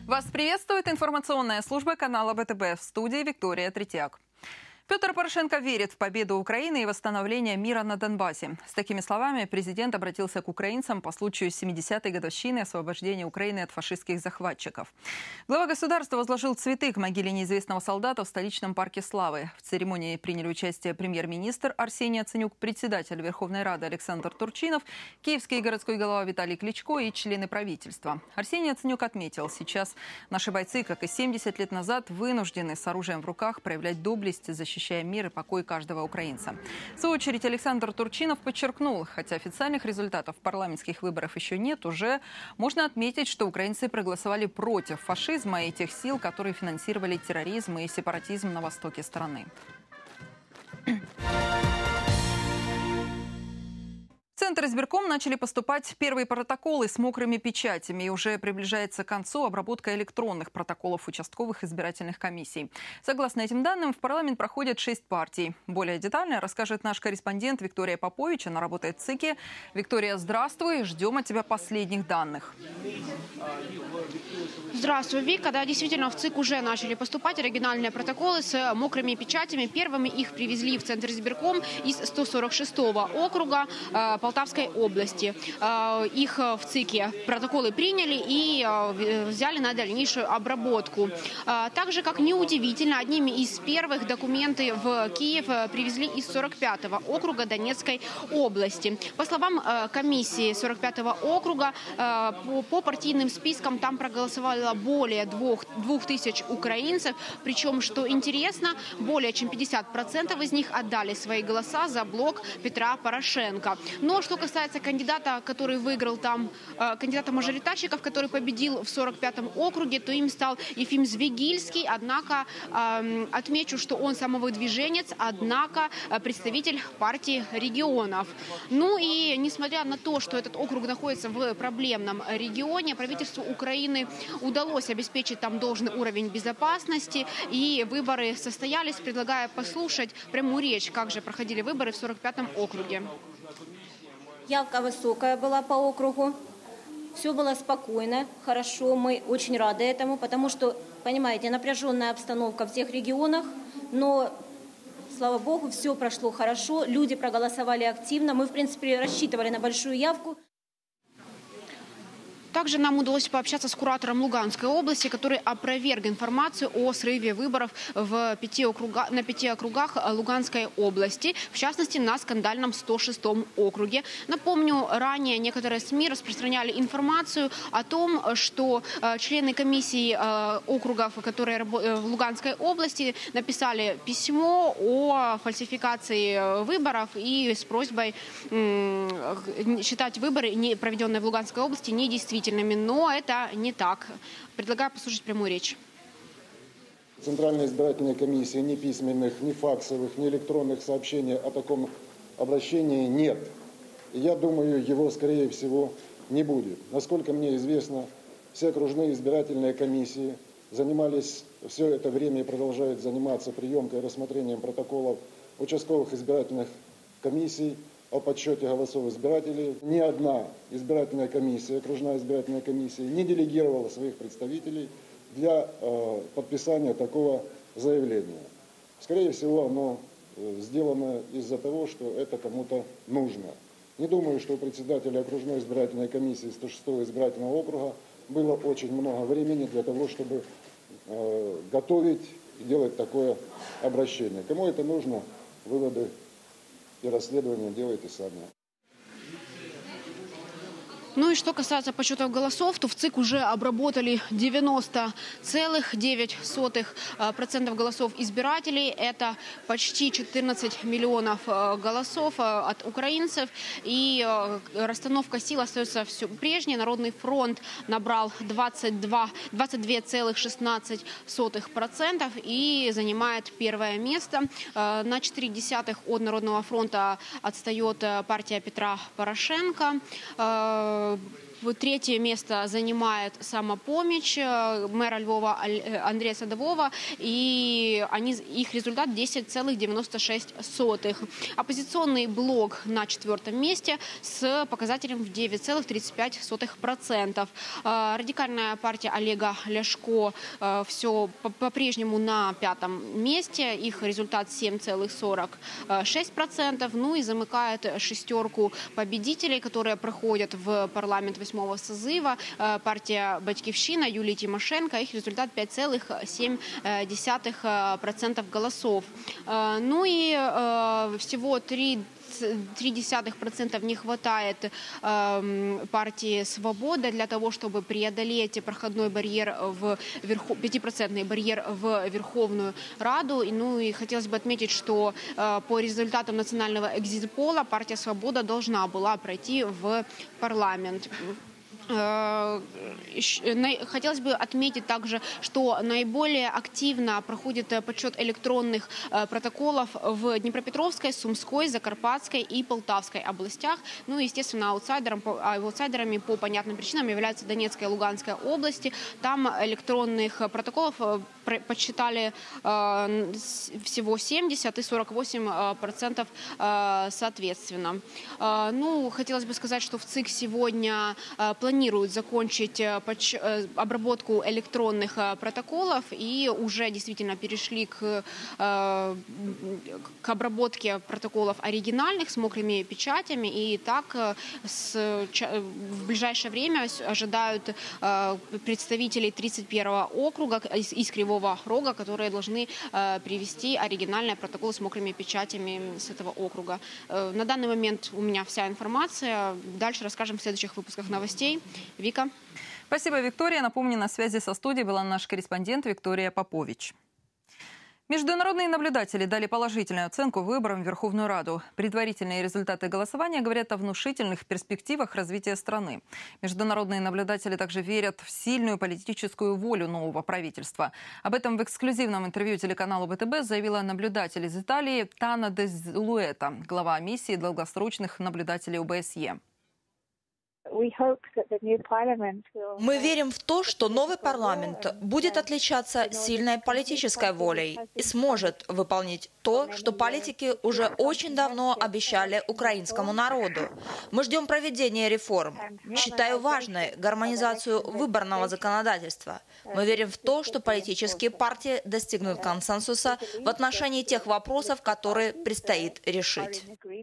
Вас приветствует информационная служба канала ВТБ, в студии Виктория Третьяк. Петр Порошенко верит в победу Украины и восстановление мира на Донбассе. С такими словами президент обратился к украинцам по случаю 70-й годовщины освобождения Украины от фашистских захватчиков. Глава государства возложил цветы к могиле неизвестного солдата в столичном парке Славы. В церемонии приняли участие премьер-министр Арсений Яценюк, председатель Верховной Рады Александр Турчинов, киевский городской глава Виталий Кличко и члены правительства. Арсений Яценюк отметил, сейчас наши бойцы, как и 70 лет назад, вынуждены с оружием в руках проявлять доблесть, защищая мир и покой каждого украинца. В свою очередь Александр Турчинов подчеркнул, хотя официальных результатов парламентских выборов еще нет, уже можно отметить, что украинцы проголосовали против фашизма и тех сил, которые финансировали терроризм и сепаратизм на востоке страны. В Центр избирком начали поступать первые протоколы с мокрыми печатями. И уже приближается к концу обработка электронных протоколов участковых избирательных комиссий. Согласно этим данным, в парламент проходят 6 партий. Более детально расскажет наш корреспондент Виктория Попович. Она работает в ЦИКе. Виктория, здравствуй. Ждем от тебя последних данных. Здравствуй, Вика. Да, действительно, в ЦИК уже начали поступать оригинальные протоколы с мокрыми печатями. Первыми их привезли в Центр избирком из 146-го округа Полтавской области. Их в ЦИКе протоколы приняли и взяли на дальнейшую обработку. Также, как неудивительно, одними из первых документы в Киев привезли из 45-го округа Донецкой области. По словам комиссии 45-го округа, по партийным спискам там проголосовало более 2000 украинцев. Причем, что интересно, более чем 50% из них отдали свои голоса за блок Петра Порошенко. Но что касается кандидата, который выиграл там, кандидата-мажоритарщиков, который победил в 45-м округе, то им стал Ефим Звегильский. Однако отмечу, что он самовыдвиженец, однако представитель партии регионов. Ну и несмотря на то, что этот округ находится в проблемном регионе, правительству Украины удалось обеспечить там должный уровень безопасности, и выборы состоялись. Предлагаю послушать прямую речь, как же проходили выборы в 45-м округе. Явка высокая была по округу. Все было спокойно, хорошо. Мы очень рады этому, потому что, понимаете, напряженная обстановка в тех регионах. Но, слава богу, все прошло хорошо. Люди проголосовали активно. Мы, в принципе, рассчитывали на большую явку. Также нам удалось пообщаться с куратором Луганской области, который опроверг информацию о срыве выборов на 5 округах Луганской области, в частности на скандальном 106-м округе. Напомню, ранее некоторые СМИ распространяли информацию о том, что члены комиссии округов, которые в Луганской области, написали письмо о фальсификации выборов и с просьбой считать выборы, проведенные в Луганской области, недействительными. Но это не так. Предлагаю послушать прямую речь. Центральной избирательной комиссии ни письменных, ни факсовых, ни электронных сообщений о таком обращении нет. И я думаю, его, скорее всего, не будет. Насколько мне известно, все окружные избирательные комиссии занимались все это время и продолжают заниматься приемкой и рассмотрением протоколов участковых избирательных комиссий о подсчете голосов избирателей. Ни одна избирательная комиссия, окружная избирательная комиссия, не делегировала своих представителей для подписания такого заявления. Скорее всего, оно сделано из-за того, что это кому-то нужно. Не думаю, что у председателя окружной избирательной комиссии 106-го избирательного округа было очень много времени для того, чтобы готовить и делать такое обращение. Кому это нужно, выводы и расследования делайте сами. Ну и что касается подсчета голосов, то в ЦИК уже обработали 90,9% голосов избирателей. Это почти 14 миллионов голосов от украинцев. И расстановка сил остается все прежней. Народный фронт набрал 22,16% и занимает первое место. На 0,4 от Народного фронта отстает партия Петра Порошенко. Вот третье место занимает «Самопомощь» мэра Львова Андрея Садового, и их результат 10,96. Оппозиционный блок на четвертом месте с показателем в 9,35%. Радикальная партия Олега Ляшко все по-прежнему на пятом месте, их результат 7,46%. Ну и замыкает шестерку победителей, которые проходят в парламент 8-го созыва, партия «Батьківщина» Юлии Тимошенко, их результат 5,7% голосов. Ну и всего 0,3% не хватает партии «Свобода» для того, чтобы преодолеть проходной барьер 5% барьер в Верховную Раду. Ну и хотелось бы отметить, что по результатам национального экзит-пола партия «Свобода» должна была пройти в парламент. Хотелось бы отметить также, что наиболее активно проходит подсчет электронных протоколов в Днепропетровской, Сумской, Закарпатской и Полтавской областях. Ну и, естественно, аутсайдерами по понятным причинам являются Донецкая и Луганская области. Там электронных протоколов подсчитали всего 70 и 48% соответственно. Ну, хотелось бы сказать, что в ЦИК сегодня планируют закончить обработку электронных протоколов и уже действительно перешли к обработке протоколов оригинальных с мокрыми печатями. И так в ближайшее время ожидают представителей 31-го округа из Кривого Рога, которые должны привести оригинальные протоколы с мокрыми печатями с этого округа. На данный момент у меня вся информация. Дальше расскажем в следующих выпусках новостей. Вика. Спасибо, Виктория. Напомню, на связи со студией была наш корреспондент Виктория Попович. Международные наблюдатели дали положительную оценку выборам в Верховную Раду. Предварительные результаты голосования говорят о внушительных перспективах развития страны. Международные наблюдатели также верят в сильную политическую волю нового правительства. Об этом в эксклюзивном интервью телеканалу ВТБ заявила наблюдатель из Италии Тана де Зулуэта, глава миссии долгосрочных наблюдателей ОБСЕ. Мы верим в то, что новый парламент будет отличаться сильной политической волей и сможет выполнить то, что политики уже очень давно обещали украинскому народу. Мы ждем проведения реформ. Считаю важной гармонизацию выборного законодательства. Мы верим в то, что политические партии достигнут консенсуса в отношении тех вопросов, которые предстоит решить.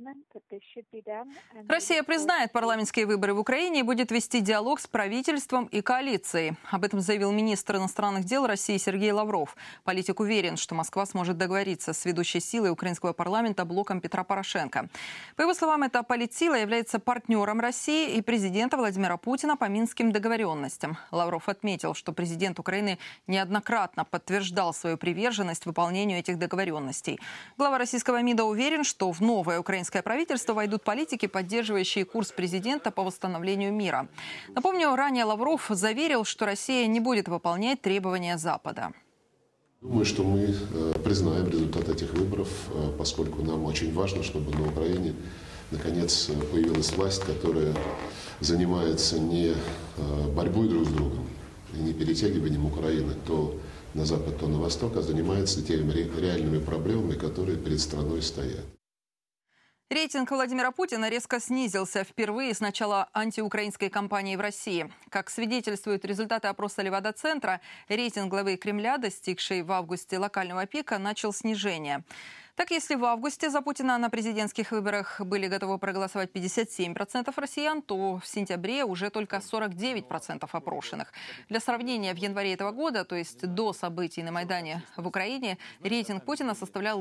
Россия признает парламентские выборы в Украине и будет вести диалог с правительством и коалицией. Об этом заявил министр иностранных дел России Сергей Лавров. Политик уверен, что Москва сможет договориться с ведущей силой украинского парламента блоком Петра Порошенко. По его словам, эта политсила является партнером России и президента Владимира Путина по минским договоренностям. Лавров отметил, что президент Украины неоднократно подтверждал свою приверженность выполнению этих договоренностей. Глава российского МИДа уверен, что в новое украинское правительство войдут политики, поддерживающие курс президента по восстановлению мира. Напомню, ранее Лавров заверил, что Россия не будет выполнять требования Запада. Думаю, что мы признаем результат этих выборов, поскольку нам очень важно, чтобы на Украине наконец появилась власть, которая занимается не борьбой друг с другом и не перетягиванием Украины то на запад, то на восток, а занимается теми реальными проблемами, которые перед страной стоят. Рейтинг Владимира Путина резко снизился впервые с начала антиукраинской кампании в России. Как свидетельствуют результаты опроса Левада-центра, рейтинг главы Кремля, достигший в августе локального пика, начал снижение. Так, если в августе за Путина на президентских выборах были готовы проголосовать 57% россиян, то в сентябре уже только 49% опрошенных. Для сравнения, в январе этого года, то есть до событий на Майдане в Украине, рейтинг Путина составлял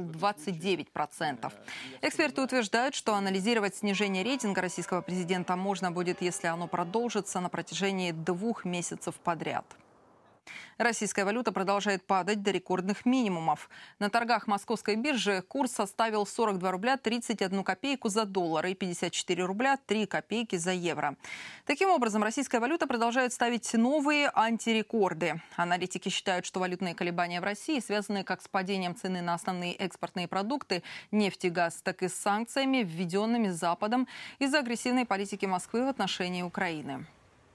29%. Эксперты утверждают, что анализировать снижение рейтинга российского президента можно будет, если оно продолжится на протяжении 2 месяцев подряд. Российская валюта продолжает падать до рекордных минимумов. На торгах московской биржи курс составил 42 рубля 31 копейку за доллар и 54 рубля 3 копейки за евро. Таким образом, российская валюта продолжает ставить новые антирекорды. Аналитики считают, что валютные колебания в России связаны как с падением цены на основные экспортные продукты – нефть и газ, так и с санкциями, введенными Западом из-за агрессивной политики Москвы в отношении Украины.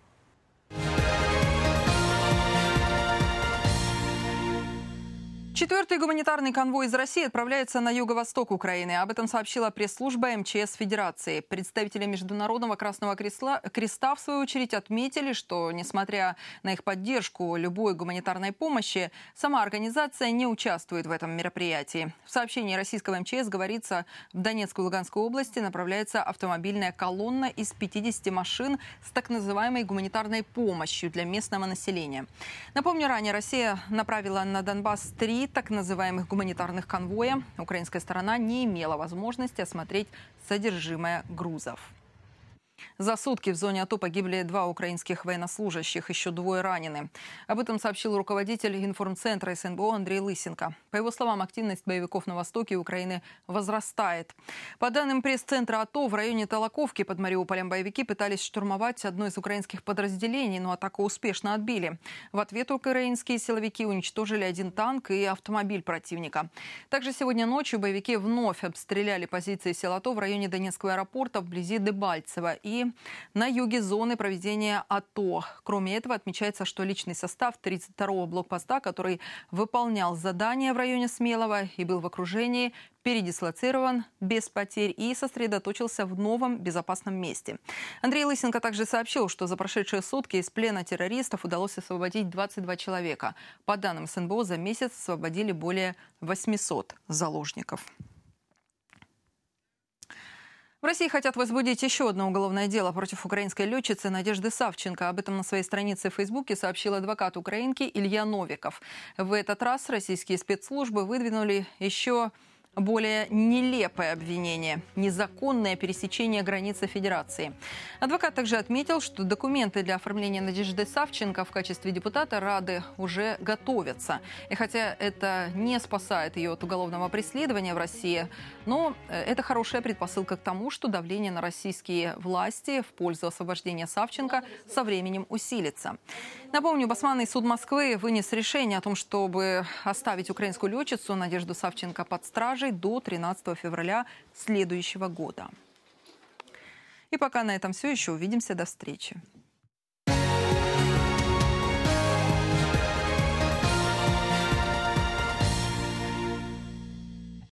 Четвертый гуманитарный конвой из России отправляется на юго-восток Украины. Об этом сообщила пресс-служба МЧС Федерации. Представители Международного Красного Креста, в свою очередь, отметили, что, несмотря на их поддержку любой гуманитарной помощи, сама организация не участвует в этом мероприятии. В сообщении российского МЧС говорится, в Донецкую и Луганскую области направляется автомобильная колонна из 50 машин с так называемой гуманитарной помощью для местного населения. Напомню, ранее Россия направила на Донбасс 3 так называемых гуманитарных конвоя. Украинская сторона не имела возможности осмотреть содержимое грузов. За сутки в зоне АТО погибли 2 украинских военнослужащих, еще 2 ранены. Об этом сообщил руководитель информцентра СНБО Андрей Лысенко. По его словам, активность боевиков на востоке Украины возрастает. По данным пресс-центра АТО, в районе Толоковки под Мариуполем боевики пытались штурмовать одно из украинских подразделений, но атаку успешно отбили. В ответ украинские силовики уничтожили 1 танк и автомобиль противника. Также сегодня ночью боевики вновь обстреляли позиции сил АТО в районе Донецкого аэропорта вблизи Дебальцево и на юге зоны проведения АТО. Кроме этого, отмечается, что личный состав 32-го блокпоста, который выполнял задания в районе Смелого и был в окружении, передислоцирован без потерь и сосредоточился в новом безопасном месте. Андрей Лысенко также сообщил, что за прошедшие сутки из плена террористов удалось освободить 22 человека. По данным СНБО, за месяц освободили более 800 заложников. В России хотят возбудить еще одно уголовное дело против украинской летчицы Надежды Савченко. Об этом на своей странице в Фейсбуке сообщил адвокат украинки Илья Новиков. В этот раз российские спецслужбы выдвинули еще более нелепое обвинение – незаконное пересечение границы Федерации. Адвокат также отметил, что документы для оформления Надежды Савченко в качестве депутата Рады уже готовятся. И хотя это не спасает ее от уголовного преследования в России, но это хорошая предпосылка к тому, что давление на российские власти в пользу освобождения Савченко со временем усилится. Напомню, Басманный суд Москвы вынес решение о том, чтобы оставить украинскую летчицу Надежду Савченко под стражей до 13 февраля следующего года. И пока на этом все. Еще увидимся. До встречи.